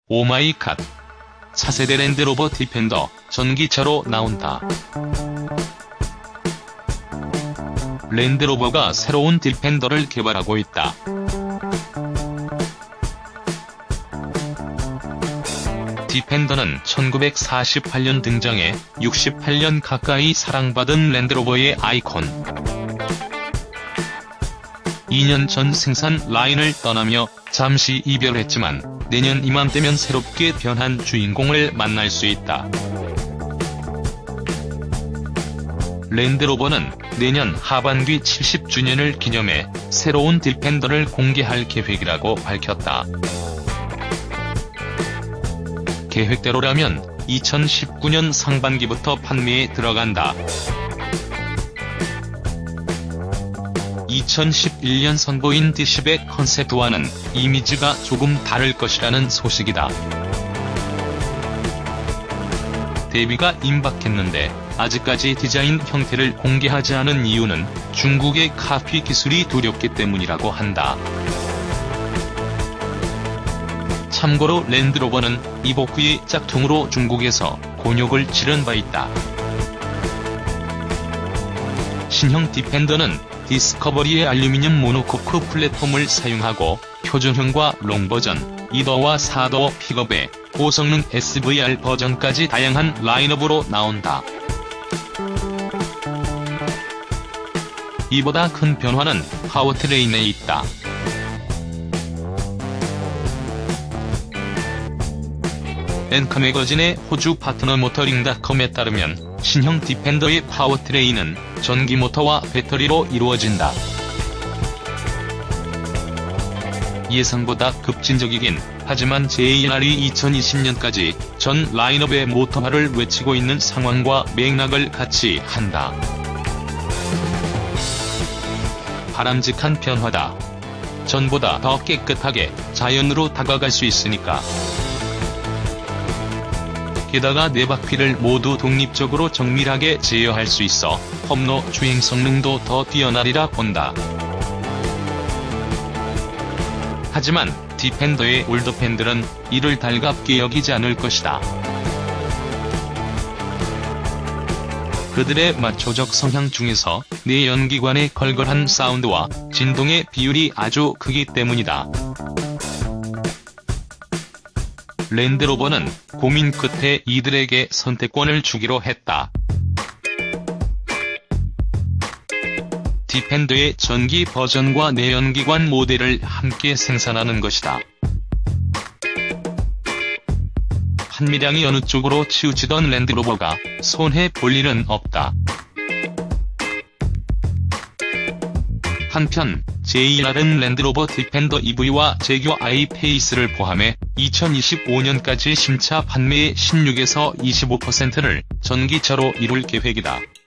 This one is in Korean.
오마이갓. 차세대 랜드로버 디펜더, 전기차로 나온다. 랜드로버가 새로운 디펜더를 개발하고 있다. 디펜더는 1948년 등장해 68년 가까이 사랑받은 랜드로버의 아이콘. 2년 전 생산 라인을 떠나며 잠시 이별했지만 내년 이맘때면 새롭게 변한 주인공을 만날 수 있다. 랜드로버는 내년 하반기 70주년을 기념해 새로운 디펜더를 공개할 계획이라고 밝혔다. 계획대로라면 2019년 상반기부터 판매에 들어간다. 2011년 선보인 D10의 컨셉트와는 이미지가 조금 다를 것이라는 소식이다. 데뷔가 임박했는데 아직까지 디자인 형태를 공개하지 않은 이유는 중국의 카피 기술이 두렵기 때문이라고 한다. 참고로 랜드로버는 이복 후의 짝퉁으로 중국에서 곤욕을 치른 바 있다. 신형 디펜더는 디스커버리의 알루미늄 모노코크 플랫폼을 사용하고 표준형과 롱버전, 2더와 4더 픽업에 고성능 SVR 버전까지 다양한 라인업으로 나온다. 이보다 큰 변화는 파워트레인에 있다. 엔카 매거진의 호주 파트너 모터링닷컴에 따르면 신형 디펜더의 파워트레인은 전기 모터와 배터리로 이루어진다. 예상보다 급진적이긴 하지만 JLR이 2020년까지 전 라인업의 모터화를 외치고 있는 상황과 맥락을 같이 한다. 바람직한 변화다. 전보다 더 깨끗하게 자연으로 다가갈 수 있으니까. 게다가 네 바퀴를 모두 독립적으로 정밀하게 제어할 수 있어 험로 주행 성능도 더 뛰어나리라 본다. 하지만 디펜더의 올드팬들은 이를 달갑게 여기지 않을 것이다. 그들의 마초적 성향 중에서 내연기관의 걸걸한 사운드와 진동의 비율이 아주 크기 때문이다. 랜드로버는 고민 끝에 이들에게 선택권을 주기로 했다. 디펜더의 전기 버전과 내연기관 모델을 함께 생산하는 것이다. 판매량이 어느 쪽으로 치우치던 랜드로버가 손해볼 일은 없다. 한편 JLR은 랜드로버 디펜더 EV와 제규어 I-PACE를 포함해 2025년까지 신차 판매의 16에서 25%를 전기차로 이룰 계획이다.